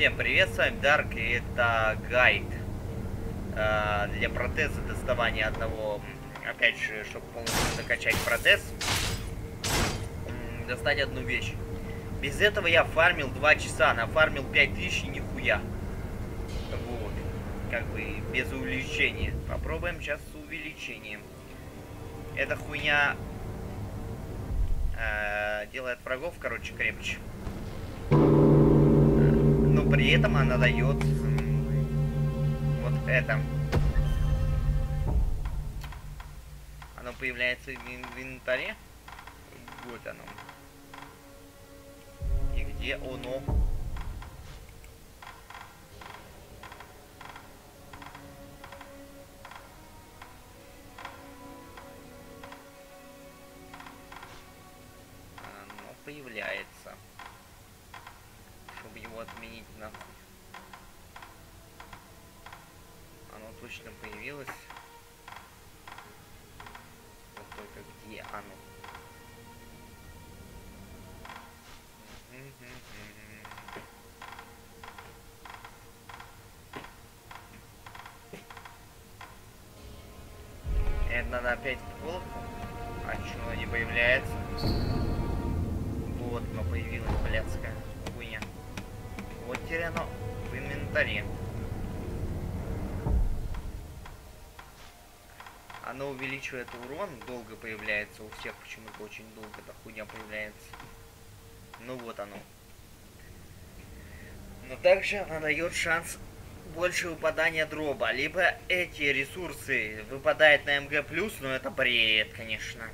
Всем привет, с вами Дарк, и это гайд для протеза доставания одного, опять же, чтобы полностью закачать протез, достать одну вещь. Без этого я фармил 2 часа, нафармил 5000 и нихуя. Вот, как бы без увеличения. Попробуем сейчас с увеличением. Эта хуйня делает врагов, короче, крепче. Но при этом она дает вот это. Оно появляется в инвентаре. Вот оно. И где оно? Оно появляется. Чтобы его отменить нахуй. Оно точно появилось. Вот только где оно? Это надо опять в колокол? А что оно не появляется? Вот оно появилось, блядская хуйня. Вот теперь оно в инвентаре. Оно увеличивает урон, долго появляется у всех, почему-то очень долго эта хуйня появляется. Ну вот оно. Но также она дает шанс больше выпадания дроба. Либо эти ресурсы выпадают на МГ+, но это бред, конечно.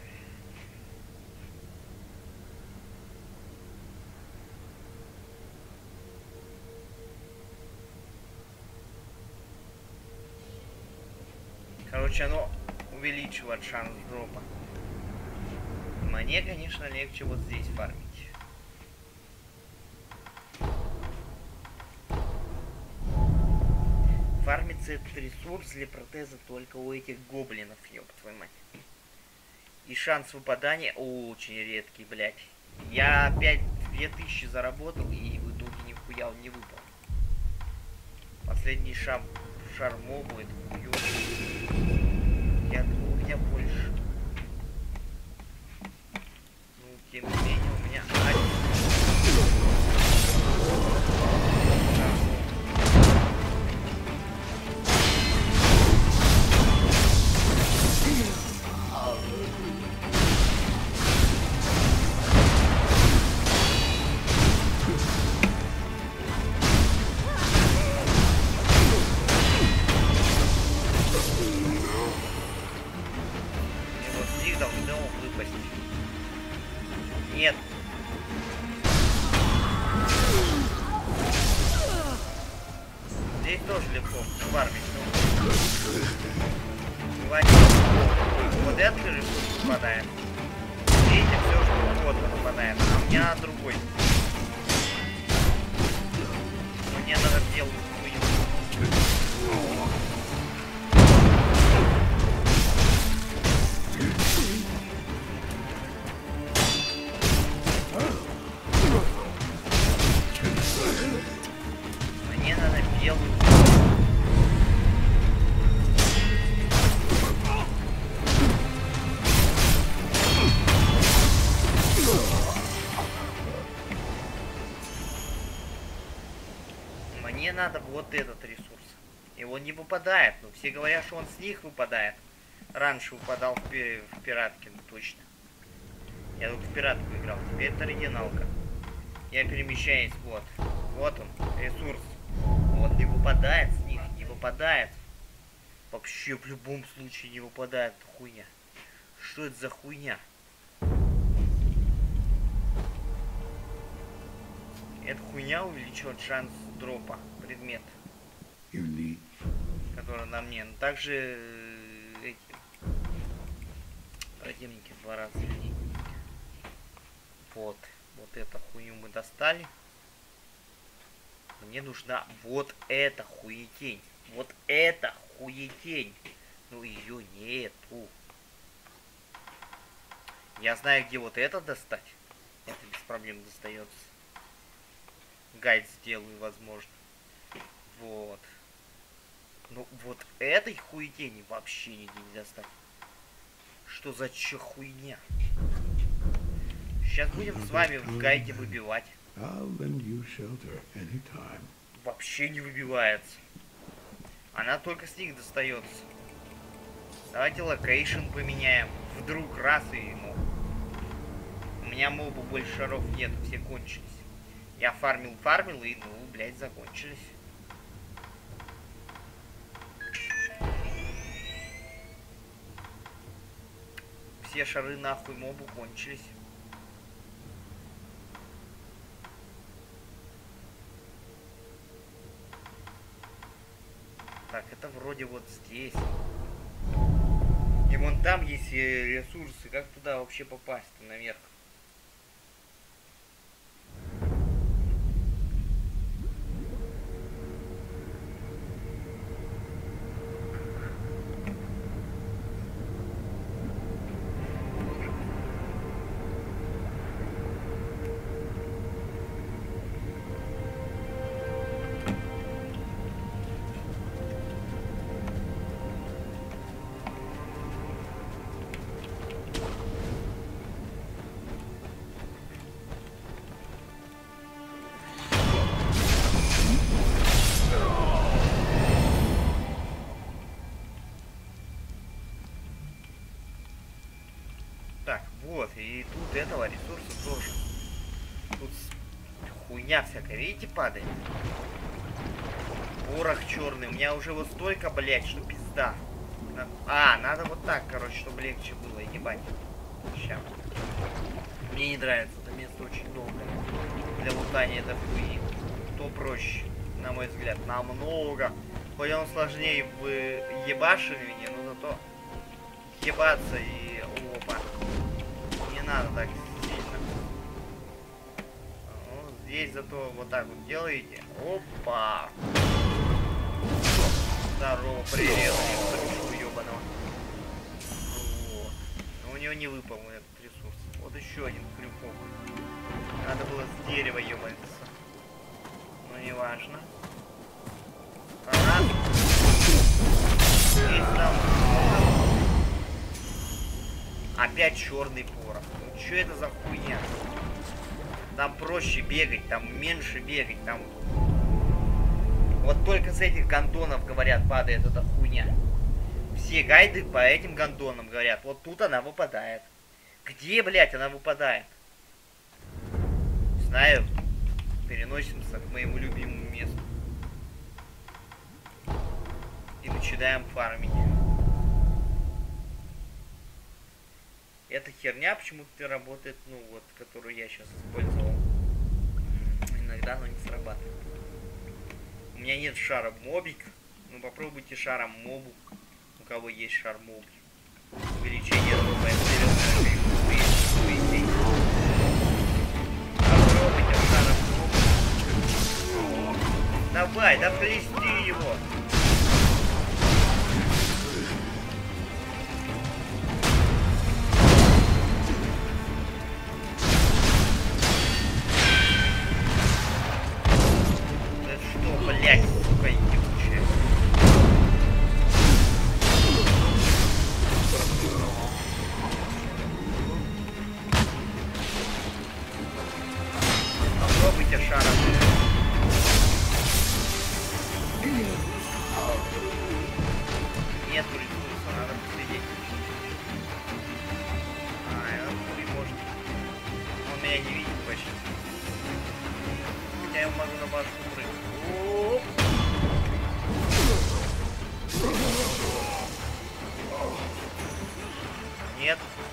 Короче, оно увеличивает шанс дропа. Мне, конечно, легче вот здесь фармить. Фармится этот ресурс для протеза только у этих гоблинов, ёб твою мать. И шанс выпадания очень редкий, блядь. Я опять 2000 заработал, и в итоге нихуя он не выпал. Последний шар мобу, это хуёвый. Я думал, у меня больше. Ну, тем не менее, у меня один. Нет. Здесь тоже легко фармить. Вот этот ресурс выпадает. Видите, все, что угодно выпадает. А у меня другой. Мне надо делать хуйню. Мне надо белую. Мне надо вот этот ресурс. Его не выпадает, но все говорят, что он с них выпадает. Раньше выпадал в пиратке, ну точно. Я тут в пиратку играл, теперь это оригиналка. Я перемещаюсь, вот. Вот он, ресурс. Вот не выпадает с них, не выпадает. Вообще в любом случае не выпадает хуйня. Что это за хуйня? Эта хуйня увеличивает шанс дропа предмет, который на мне. Но также эти противники в 2 раза сильнее. Вот эту хуйню мы достали. Мне нужна вот эта хуетень. Вот эта хуетень. Но ее нету. Я знаю, где вот это достать. Это без проблем достается. Гайд сделаю, возможно. Вот. Ну, вот этой хуетени вообще нигде не достать. Что за хуйня? Сейчас будем с вами в гайде выбивать. Вообще не выбивается. Она только с них достается. Давайте локейшн поменяем. Вдруг раз и ну. У меня моба больше шаров нет, все кончились. Я фармил и ну, блядь, закончились. Все шары нахуй мобу кончились. Так, это вроде вот здесь. И вон там есть ресурсы. Как туда вообще попасть наверх? Так, вот, и тут этого ресурса тоже. Тут хуйня всякая, видите, падает. Порох черный. У меня уже вот столько, блядь, что пизда. Надо вот так, короче, чтобы легче было, ебать. Сейчас. Мне не нравится, это место очень долгое. Для лутания это хуйни. То проще, на мой взгляд, намного. Хоть он сложнее в ебашивании, но зато ебаться и опа. Не надо так сильно. Ну, здесь зато вот так вот делаете. Опа! Здорово, привет, ебаного. Вот. Но у него не выпал этот ресурс. Вот еще один крюкок. Надо было с дерева ебаться. Но не важно. Раз. Здесь там. Опять черный порох. Ну что это за хуйня? Там проще бегать, там меньше бегать, там... Вот только с этих гондонов, говорят, падает эта хуйня. Все гайды по этим гондонам говорят, вот тут она выпадает. Где, блядь, она выпадает? Знаю. Переносимся к моему любимому месту. И начинаем фармить. Эта херня почему-то работает, ну вот, которую я сейчас использовал. Иногда оно не срабатывает. У меня нет шара мобик. Ну попробуйте шаром мобу. У кого есть шар мобик. Увеличение роста. Попробуйте шаром мобу. Давай, да плести его. Блять, сука, ебучая. Попробуйте шаром. Нет ресурса, надо посидеть. Этот хуй может. Он меня не видит почти. Хотя я могу на башку прыгнуть. Нет.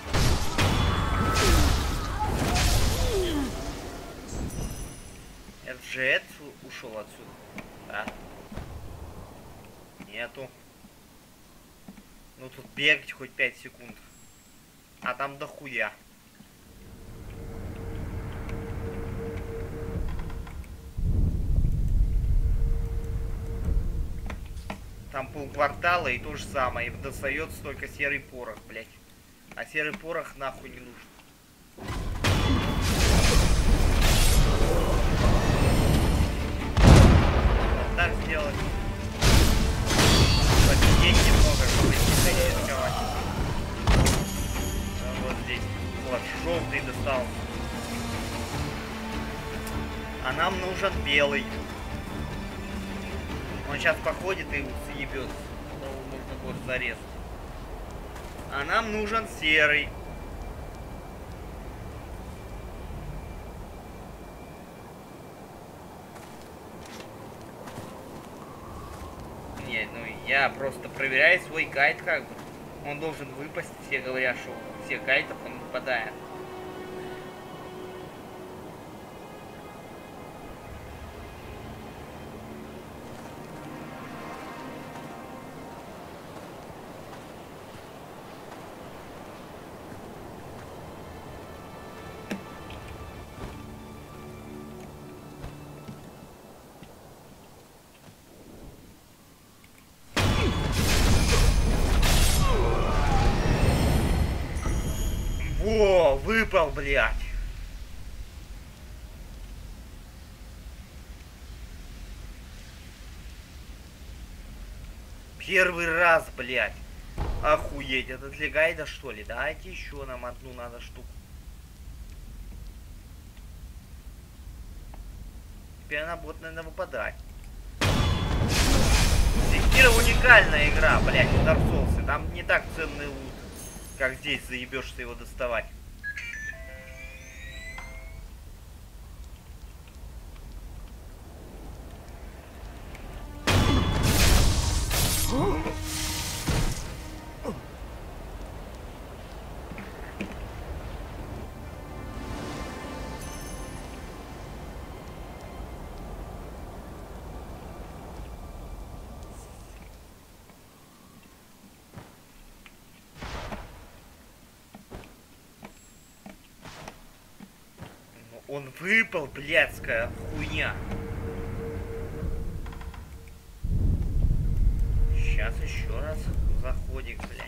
Это Джет ушел отсюда. Да. Нету. Ну тут бегать хоть 5 секунд. А там дохуя. Там полквартала и то же самое. И достается только серый порох, блять. А серый порох нахуй не нужен. так сделать. Посидеть немного, чтобы не рисковать. Вот здесь. Вот, желтый достал. А нам нужен белый. Он сейчас походит и съебет. Можно будет зарезать. А нам нужен серый. Нет, ну я просто проверяю свой кайт как бы. Он должен выпасть. Все говорят, что все кайтов он выпадает. О, выпал, блядь. Первый раз, блядь. Охуеть, это для гайда, что ли? Дайте еще нам одну надо штуку. Теперь она будет, наверное, выпадать. Секира уникальная игра, блядь, в Dark Souls. Там не так ценный лут, как здесь заебешься его доставать. Он выпал, блядская хуйня. Сейчас еще раз заходик, блядь.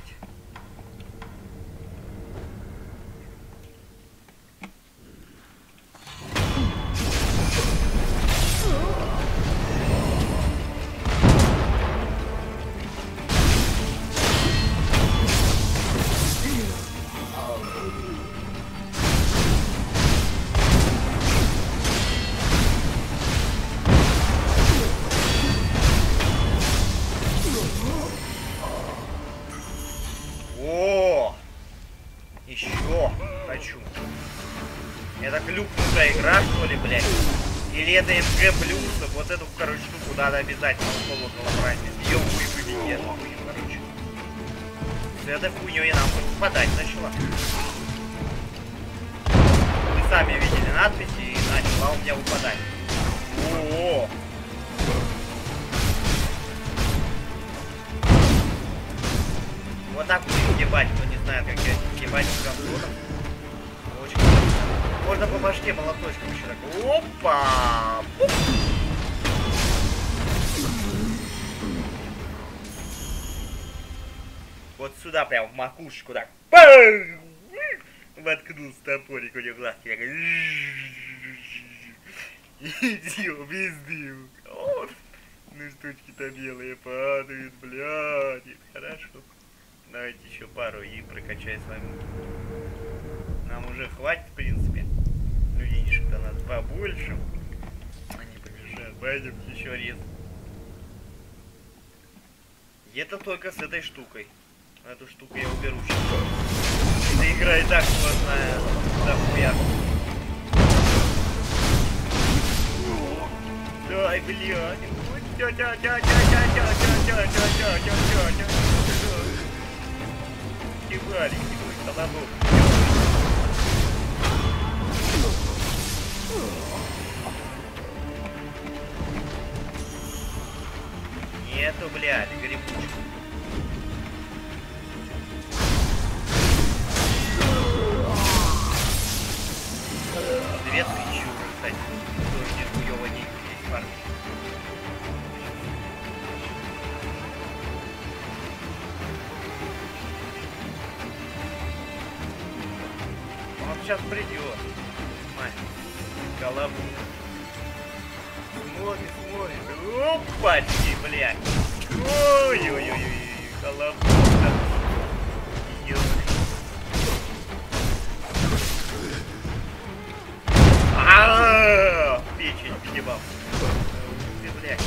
Это клюкнутая игра, что ли, блядь? Или это МГ плюсов? Вот эту, короче, штуку надо обязательно условно брать. Ее выбить, эту хуйню, короче. С этой хуйней нам попадать начала. Вы сами видели надпись и начала у меня выпадать. О-о-о! Вот так вот ебать, кто не знает, как я ебать с гандоном. Можно по башке молоточком еще так. Опа! Пуп! Вот сюда прям в макушку так. Пам! Воткнулся топорик, у него глазки так. Идио, бездым. Ну штучки-то белые падают, блядь. Хорошо. Давайте еще пару и прокачай с вами. Нам уже хватит, в принципе. Ну, денежек-то надо побольше. Они помешают. Пойдем еще резать. Это только с этой штукой. Эту штуку я уберу сейчас. Эта игра и так сложная. Да хуя. Дай, блядь. Кивалик, мой колобок. Нету, блядь, грибочку. Две тысячи уже, кстати. Тоже не хуёво деньги здесь фармить. Он сейчас придет. Мать. Голову. Смотрит. Оп! Почти, блядь. Ой-ой-ой-ой. Колобок. Печень въебал. Ты, блядь.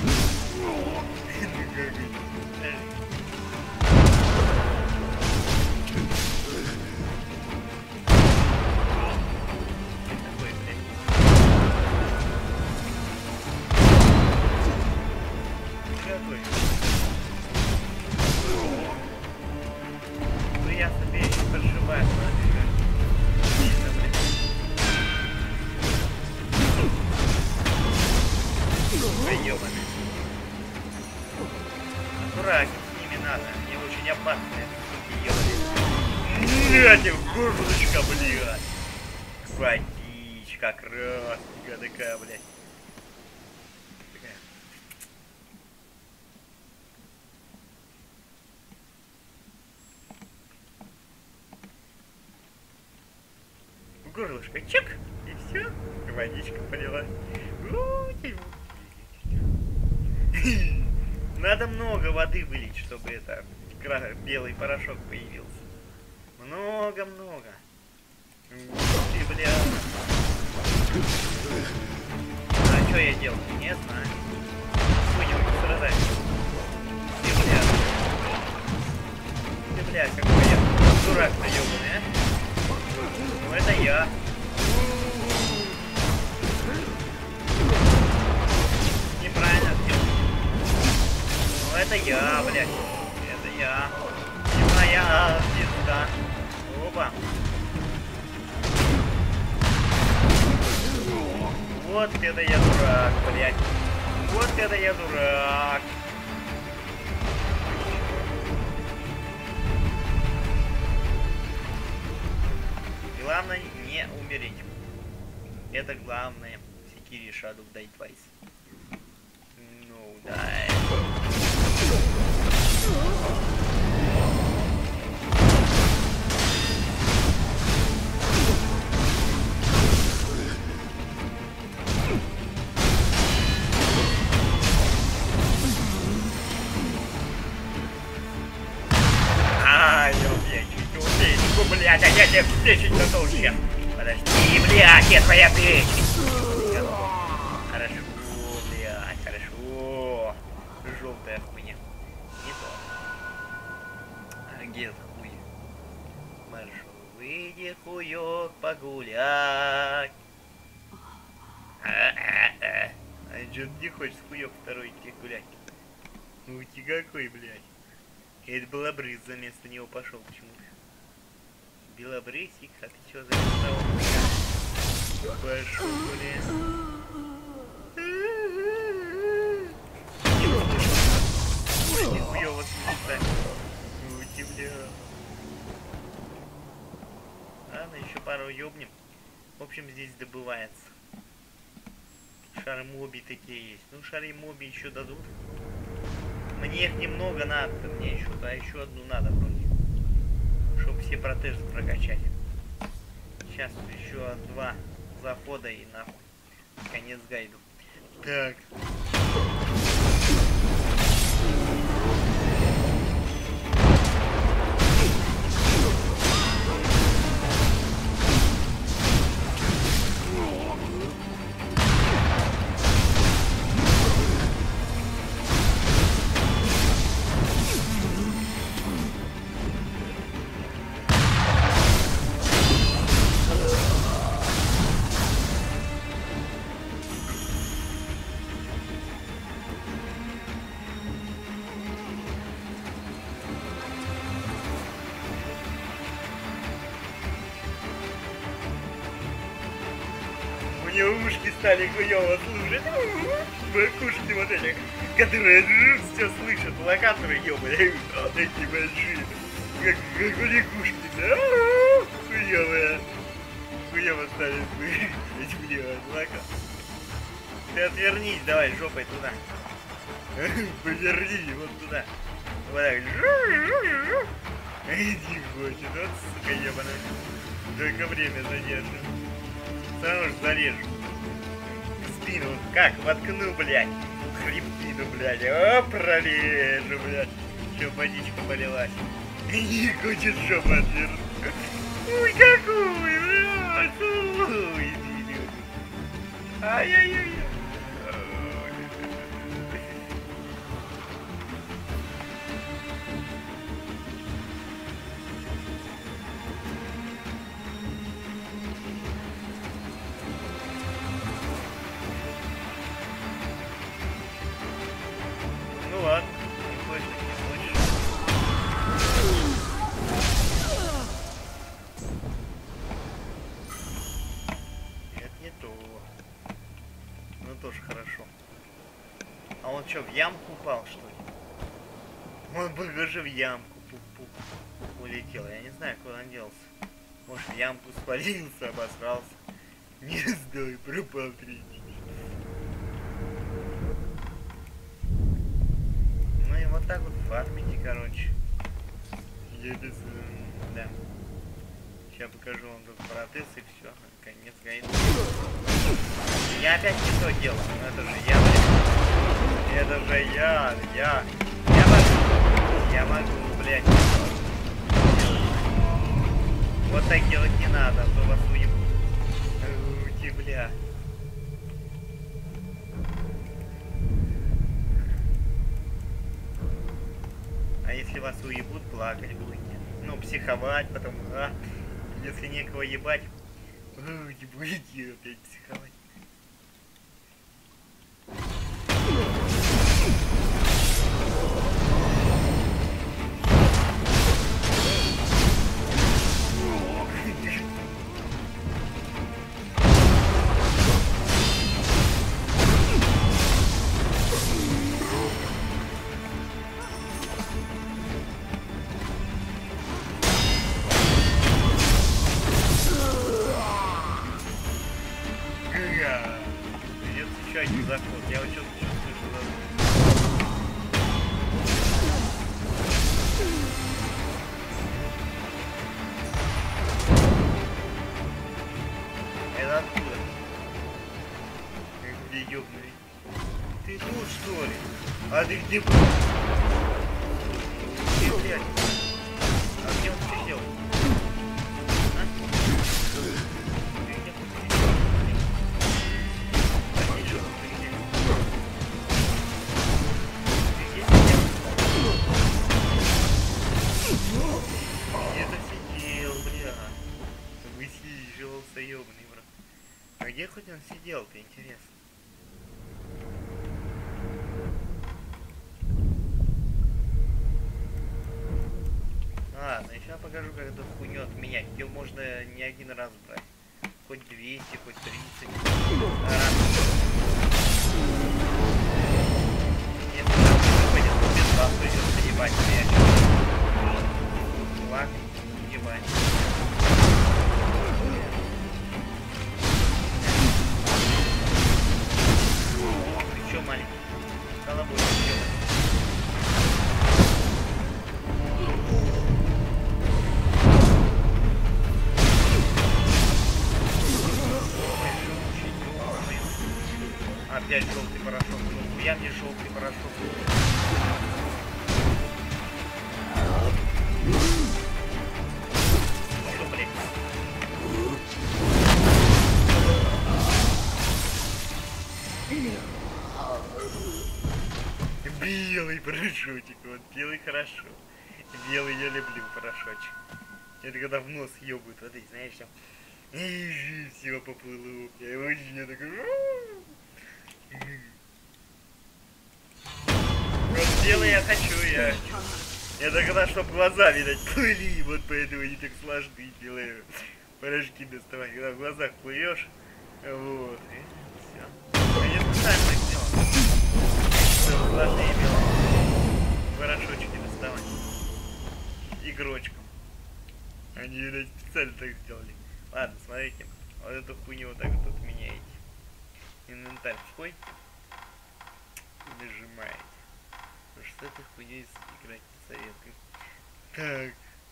Какой? Ну я себе не прошиваю, ёбаный. Аккуратнее с ними надо, они очень опасные. Блядь, горлышко, блядь. Водичка красненькая такая, блядь. Такая. Горлышко чик, и все, водичка полилась. Надо много воды вылить, чтобы это белый порошок появился. Много-много. Ты, бля. А что я делаю? Не знаю. Понял, не страдай. Ты, бля. Ты, бля, какой я дурак-то ёбаный, а? Ну это я. Неправильно сделал. Ну это я, блядь. Это я. И моя звезда. Опа. Вот это я дурак, блядь. Вот это я дурак. Главное не умереть. Это главное. Секири Shadow Die Twice. Ну да. Блядь, а я тебе печень готов сейчас. Подожди, блядь, я твоя печень. Хорошо, блядь, хорошо. Желтая хуйня. Не то. А где хуй? Маршал, выйди, хуёк, погулять. А чё ты не хочешь хуёк второй идти гулять? Ну ты какой, блядь. Это была брызг, вместо него пошел почему-то. Белобрысик, а ты чё за это? Пошел, блядь. Ой, нихуёво слышно. Ути, бля. Ладно, еще пару ёбнем. В общем, здесь добывается. Шары моби такие есть. Ну, шары моби еще дадут. Мне их немного надо, мне еще, да, еще одну надо вроде. Чтобы все протезы прокачать. Сейчас еще 2 захода и нахуй. Конец гайду. Так. Ушки стали хуёво слушать. Макушки вот эти, которые все слышат, локаторы ёбаные, эти большие, как лягушки, да? Хуёвые. Хуёво стали слышать эти, блядь, лока. Ты отвернись, давай, жопой туда. Поверни вот туда. Вот так. Иди, хочет, вот, сука, ебаная. Только время задержим. Сразу же зарежу. В спину. Как? Воткну, блядь. хребтину, блядь. О, прорежу, блядь. Че, водичка полилась. Не хочет жопу отвернуть. Ой, какой, блядь. Ой, ай-яй-яй. Ну ладно, не хочешь, не хочешь. Это не то. Ну тоже хорошо. А он что, в ямку упал, что ли? Он, похоже, в ямку улетел. Я не знаю, куда он делся. Может, в ямку спалился, обосрался. Не знаю, пропал третий. Ну и вот так вот фармите, короче. Я без... Да. Сейчас покажу вам тут протез и все. Конец гайд. Я опять не то делаю. Но это же я, блядь. Это же я могу. Я могу, блядь. Вот так делать не надо, а то вас уебут. Ути, бля. А если вас уебут, плакать будете. Ну, психовать потом, если некого ебать, не будете опять психовать. Придется еще один заход. Я вот что-то чувствую, что... Это откуда? Где ёбаный? Ты тут, что ли? А ты где был? Где, блядь? А где он сидел? А? Ты где тут сидел? А где что ты где? Ты где сидел? Где-то сидел, бля. Высиживался, ёбаный, брат. А где хоть он сидел-то, интересно? Ладно, сейчас покажу, как эту хуйню отменять. Ее можно не один раз брать. Хоть 200, хоть 30 раз. Если там выпадет, то без вас придется ебать мяч. Флаг, ебать. Ты чё, маленький? Головой ебать. Опять желтый порошок. Ну, я мне желтый порошок. Что, блядь? Белый порошочек. Вот белый хорошо. Белый я люблю порошочек. Это когда в нос ебают воды, знаешь, там. И жизнь всего поплыло. Я вообще такой... Вот белый я хочу, я тогда, чтобы глаза, видать, плыли, вот поэтому они так сложны, белые порошки доставать, когда в глазах плывешь, вот, и все. Я специально так сделал, чтобы сложнее белые порошочки доставать, игрочком. Они, видать, специально так сделали. Ладно, смотрите, вот эту хуйню вот так вот отменяете. Инвентарь входит. Нажимаете. Потому что с этой хуйней играть не советую.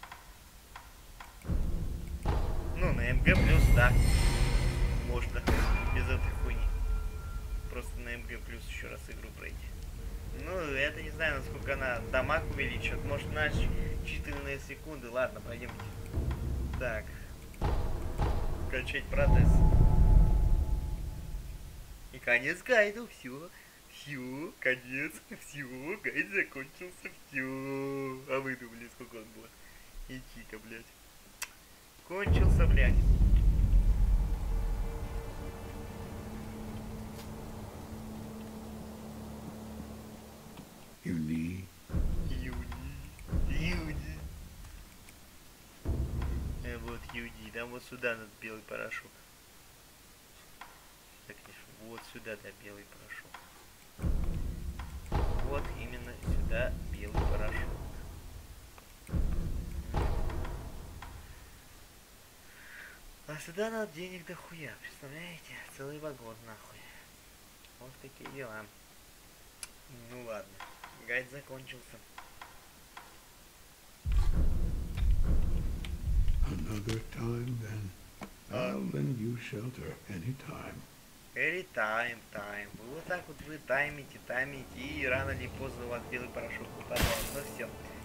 Так. Ну, на МГ плюс, да. Можно. Без этой хуйни. просто на МГ плюс еще раз игру пройти. Ну, это не знаю, насколько она дамаг увеличит. Может, на считанные секунды. Ладно, пойдемте. Так. Качать протез. И конец гайду. Все. Все. Конец. Все. Гайд закончился. Все. А вы думали, сколько он будет? Иди-ка, блядь. Кончился, блядь. Юни. Юни. Вот Юни. Там вот сюда надо белый порошок. Так, вот сюда, да, белый порошок. Вот именно сюда белый порошок. А сюда надо денег дохуя, представляете? Целый вагон нахуй. Вот такие дела. Ну ладно, гайд закончился. Another time then. I'll lend you shelter anytime. Time. Вы вот так вот вы таймите, и рано или поздно у вас белый порошок выпадает. Ну все.